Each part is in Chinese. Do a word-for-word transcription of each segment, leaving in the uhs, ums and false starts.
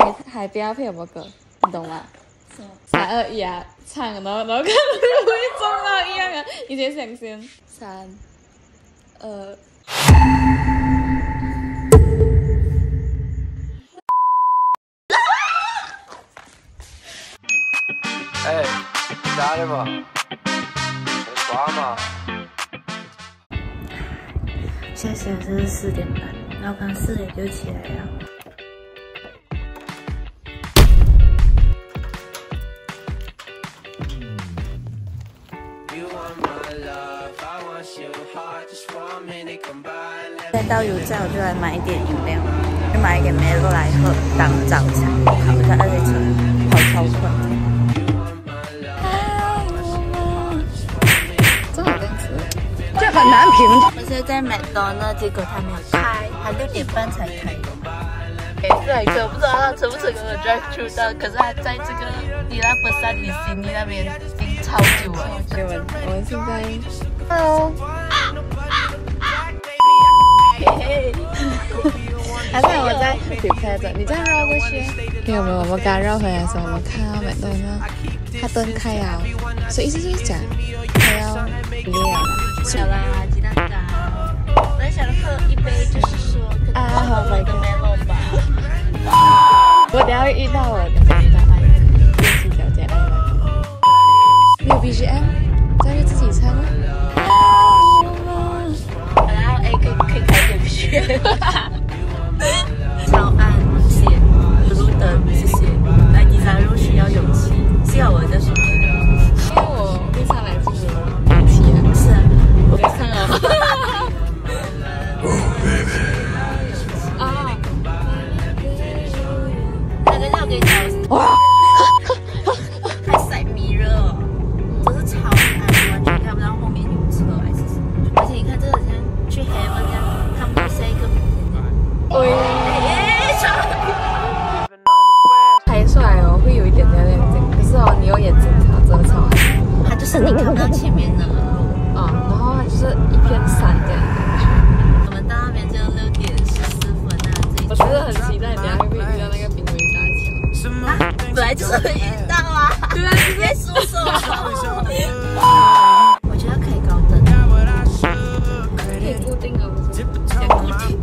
海海边要配什么歌？你懂吗？三二一啊，唱，然后然后看会不会中到一样啊？你先想先。三二。 哎，咋的嘛？在耍嘛？ 现在现在是四点半，然后刚四点就起来了。现在到油站，我就来买一点饮料，就买一点梅洛来喝当早餐。好，在二月车跑超快。 真好吃， 这很难评。我现在在麦当劳，结果他没有开，他六点半才开。哎，这台车我不知道他成不成功的 drive through 到，可是他在这个迪拉佛山里悉尼那边已经超久了。 我们我们现在 ，Hello。 嘿嘿，还看我在 prepare 着，你这样绕过去。 因为我们我们刚绕回来的时候，我们看到麦当劳，他灯开了，所以意思就是讲他要不要了。 小啦，鸡蛋糕，我在想喝一杯，就是说可能喝我的 melon 吧。 我等下会遇到我的那个电视小姐来了，没有 B G M， 这样就自己唱啊。 然后 A 可以可以开点血。超暗，谢路灯，谢谢。来第三路需要勇气，幸好我在说。 因为我路上来就是勇气啊， 是啊， 我没看哦。啊， 那个要给你哇，太晒迷热了，真是超暗，完全看不到后面有车还是什么。而且你看这个好像去 heaven 这样，看不到下一个明天这样。 喂，拍出来哦，会有一点点亮点，可是哦，你用眼睛看真的超暗。 它就是你看到前面的路啊，然后它就是一片山这样感觉。 我们到那边就六点十四分啊，这我真的很期待，等下会不会遇到那个濒危大桥？ 啊，本来就是会遇到啊，对啊，直接说说。我觉得可以高登， 可以固定的，不是？ 想固定。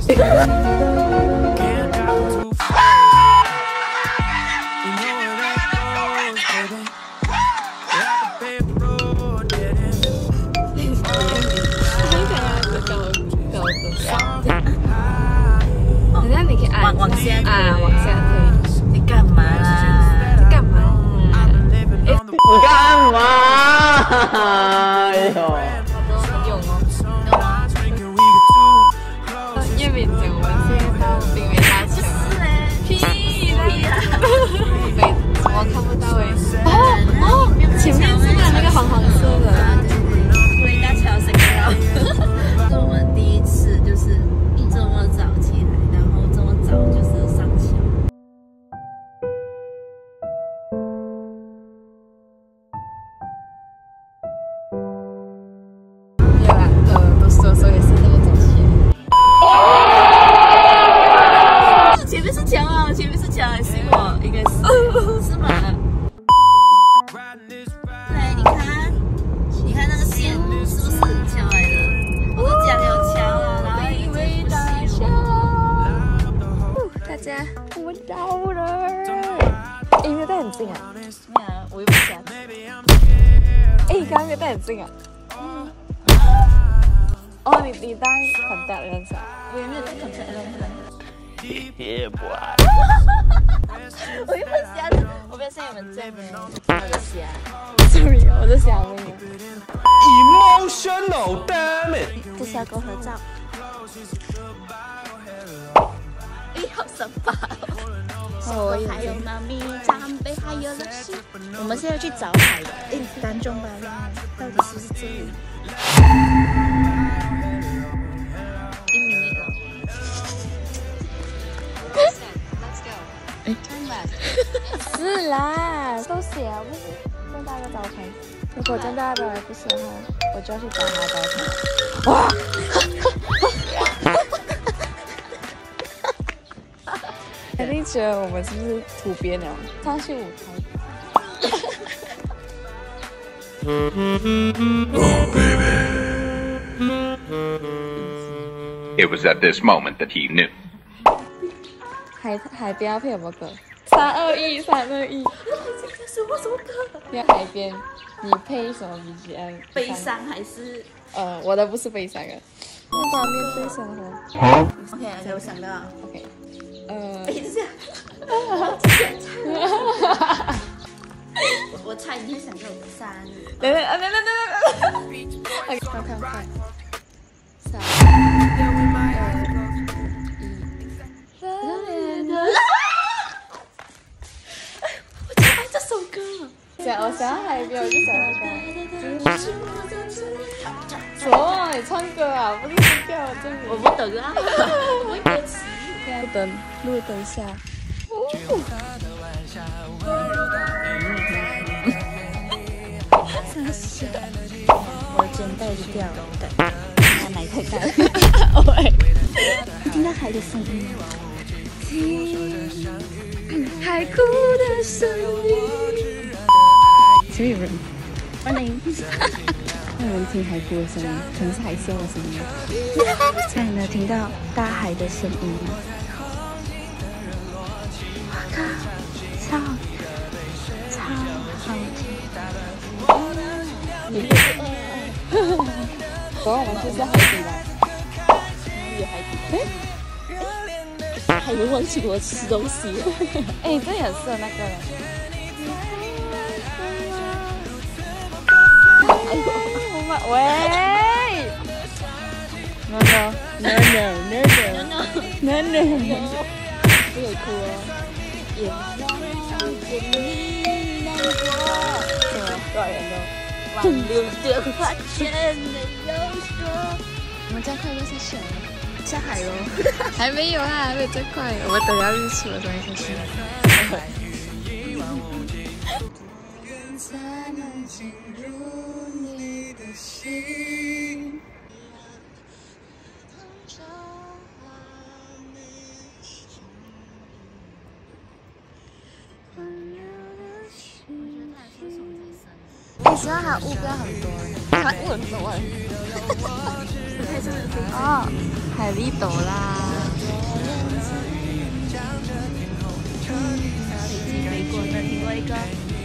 往往下啊，往下推。 你干嘛啦？ 你干嘛？哎， 你干嘛？哎呦！ 很勇哦。叶敏姐，我们现在到濒危大桥。 屁屁啊！ 没，我看不到哎。哦哦，前面是那个黄黄色的。 濒危大桥谁看到？是我们第一次就是这么早起来，然后这么早就是上桥。 没有啦，呃，都说说也是那么早起来。 前面是桥啊，前面是桥，信我，应该是是吗？对，你看，你看那个线是不是桥来的？我都讲有桥啊，然后因为大桥。 大家，我们到了。音乐带很近啊。 没有啊，我又不想。 哎，你刚刚没戴眼镜啊？嗯。哦，你你戴contact lens啊？ 我也没有戴 contact lens。 也不爱。 我又不想，我不要像你们这样，我就想。 Sorry， 我就想问你。 Emotional damn it！ 这是要跟我合照。哎，好神吧！哦，还有妈咪长辈，还有老师。我们现在去找海了。哎，Tanjung Balau到底是不是这里？一米内了。 哎，是啦，都写了，不是郑大哥招牌。如果郑大哥来不是的话，我就要去找他招牌。哇！ 肯定觉得我们是不是土鳖鸟？上去舞台。 It was at this moment that he knew. 海海边要配什么歌？三二一，三二一。 什么什么歌？ 要海边，你配什么 B G M？ 悲伤还是？ 呃，我的不是悲伤的。要不然面对生活。 OK， 我想到。 OK， 呃。 哎，这样。我猜你会想到三。 等等，等等等等。快快快快！三。想我想到海边，我就想那个。什么？你唱歌啊？不是睡觉这里。 我不懂啊，我歌词。 路灯，路灯下。真是的，我肩带就掉了，对，奶太大了。喂，听到海的声音。海哭的声音。前面有人，欢迎，有人听海哭的声音，可能是海啸的声音。现在有没有听到大海的声音？我靠，超超好听！昨晚我们就是在海底了，有海底。哎，还没忘记我吃东西。哎，这也很适合那个。喂 ，no no no no no no no no， 不可以哭哦。眼望见你难过，什么多少人都挽留的话全没有说。我们这样快乐下去了，下海喽？还没有啊，还没有这快，我们等到日出了再下去。才能进入你的心。哎，现在还有雾标很多，看雾很多哎。哦，海蛎斗啦。 飞机飞过的另外一个。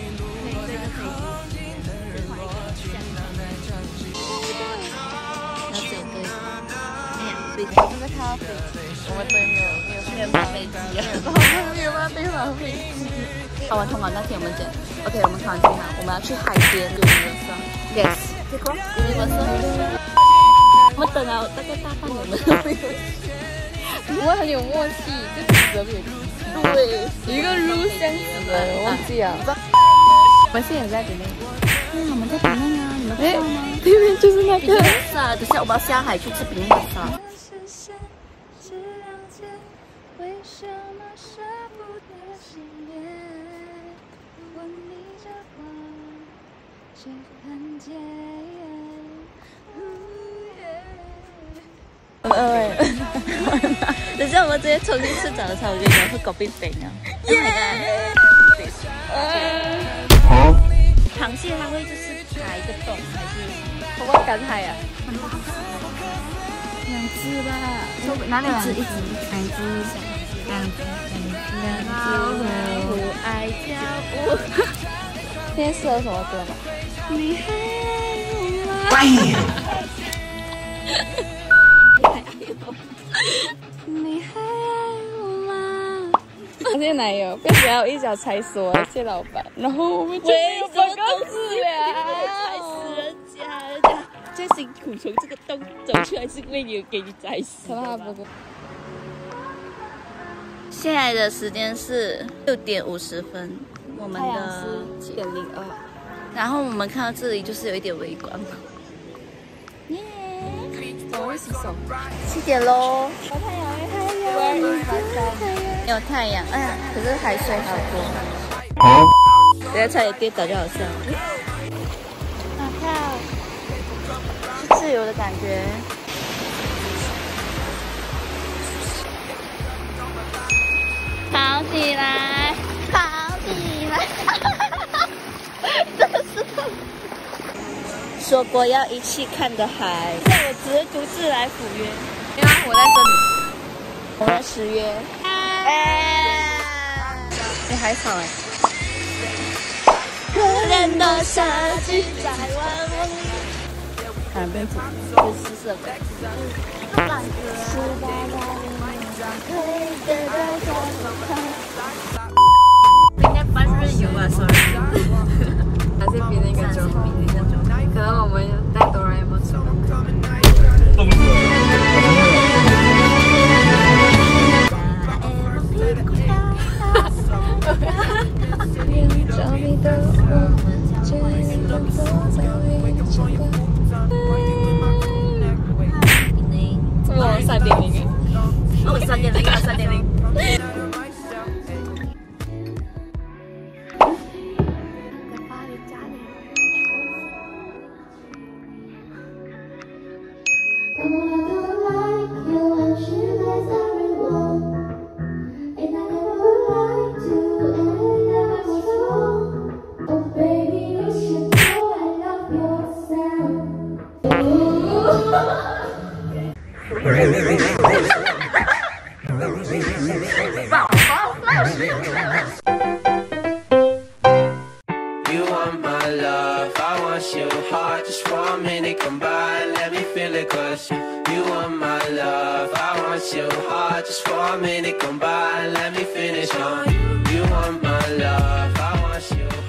我正在看到飞机，我们对面没有没有飞机啊，没有办法对方飞机。考完通考那天我们讲 ，OK， 我们考完通考，我们要去海边游泳的时候 ，yes， 结果游泳的时候，我们等了大概大半年都没有。 我们很有默契，就指责别人。对，有一个 rule 相似的，我忘记了。我们现在也在里面。对，我们在里面啊，你们知道吗？对面就是那个。是啊，等下我们要下海去吃饼干沙。很饿哎！等下我们直接冲进吃早餐，我跟你讲会搞冰冰啊！耶！螃蟹它会就是打一个洞还是？我们赶海啊！两只吧？哪里两只？一只，两只，两只，两只。不爱跳舞。今天适合什么歌吗？你还爱我吗？你还爱我吗？发现男友被只要一脚踩死我，谢老板，然后我们就没有办公室了， 踩死人家，人家最辛苦从这个洞走出来是为了给你踩死。现在的时间是六点五十分，我们的七点零二， 然后我们看到这里就是有一点微光。耶！ 我会洗手。 七点喽。 有太阳，有太阳， 没有太阳，哎呀，可是海水好多。等下差点跌倒就好笑。好看，是自由的感觉。 跑起来，跑起来！真的是说过要一起看的海，但我只是独自来赴约。 因为我在这里， 我们十月。哎， 你海草哎。 可怜的设计在万梦里。 哪边走？ 是四色的。 应该半日游吧 ，sorry。还是比那个久，比那个久。可能我们带哆啦 A 梦出我三点零， 哦，三点零啊，三点零。 You want my love, I want you hard. Just for a minute, come by and let me feel it. Cause you want my love, I want you hard. Just for a minute, come by and let me finish on you. You want my love, I want you hard.